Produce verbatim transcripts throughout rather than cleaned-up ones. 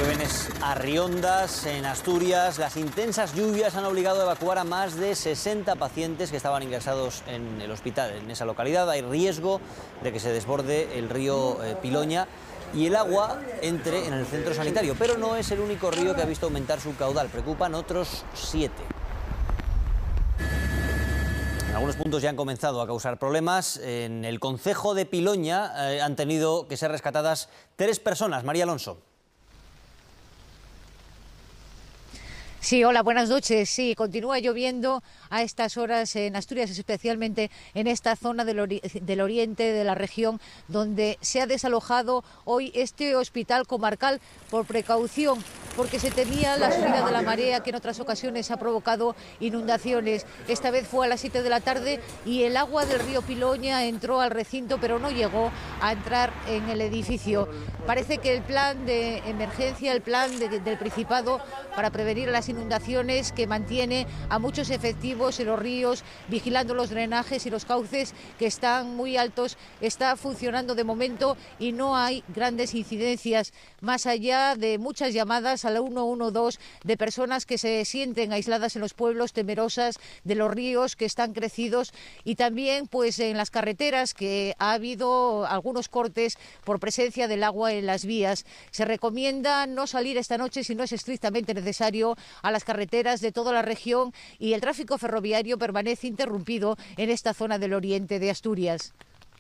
que ven es Arriondas, en Asturias. Las intensas lluvias han obligado a evacuar a más de sesenta pacientes que estaban ingresados en el hospital en esa localidad. Hay riesgo de que se desborde el río eh, Piloña y el agua entre en el centro sanitario. Pero no es el único río que ha visto aumentar su caudal. Preocupan otros siete. En algunos puntos ya han comenzado a causar problemas. En el concejo de Piloña eh, han tenido que ser rescatadas tres personas. María Alonso. Sí, hola, buenas noches. Sí, continúa lloviendo a estas horas en Asturias, especialmente en esta zona del, ori del oriente de la región, donde se ha desalojado hoy este hospital comarcal por precaución, porque se temía la subida de la marea que en otras ocasiones ha provocado inundaciones. Esta vez fue a las siete de la tarde y el agua del río Piloña entró al recinto, pero no llegó a entrar en el edificio. Parece que el plan de emergencia, el plan de, del Principado para prevenir las inundaciones, que mantiene a muchos efectivos en los ríos, vigilando los drenajes y los cauces que están muy altos, está funcionando de momento y no hay grandes incidencias, más allá de muchas llamadas a la uno uno dos de personas que se sienten aisladas en los pueblos, temerosas de los ríos que están crecidos, y también pues en las carreteras, que ha habido algunos cortes por presencia del agua en las vías. Se recomienda no salir esta noche si no es estrictamente necesario a las carreteras de toda la región, y el tráfico ferroviario permanece interrumpido en esta zona del oriente de Asturias.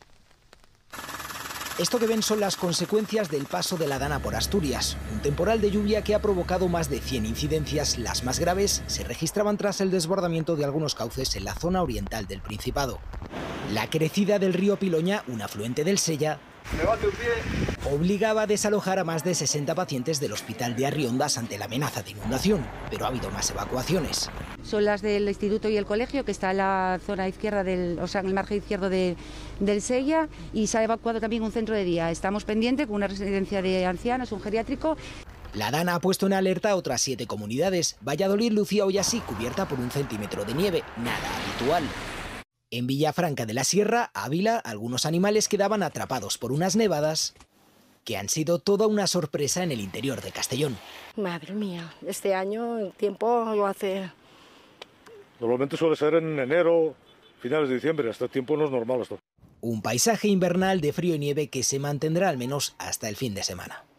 Esto que ven son las consecuencias del paso de la Dana por Asturias, un temporal de lluvia que ha provocado más de cien incidencias. Las más graves se registraban tras el desbordamiento de algunos cauces en la zona oriental del Principado. La crecida del río Piloña, un afluente del Sella, obligaba a desalojar a más de sesenta pacientes del hospital de Arriondas ante la amenaza de inundación, pero ha habido más evacuaciones. Son las del instituto y el colegio, que está en la zona izquierda, del, o sea, en el margen izquierdo de, del Sella, y se ha evacuado también un centro de día. Estamos pendientes con una residencia de ancianos, un geriátrico. La Dana ha puesto en alerta a otras siete comunidades. Valladolid lucía hoy así, cubierta por un centímetro de nieve, nada habitual. En Villafranca de la Sierra, Ávila, algunos animales quedaban atrapados por unas nevadas que han sido toda una sorpresa en el interior de Castellón. Madre mía, este año el tiempo lo hace... Normalmente suele ser en enero, finales de diciembre, este tiempo no es normal esto. Un paisaje invernal de frío y nieve que se mantendrá al menos hasta el fin de semana.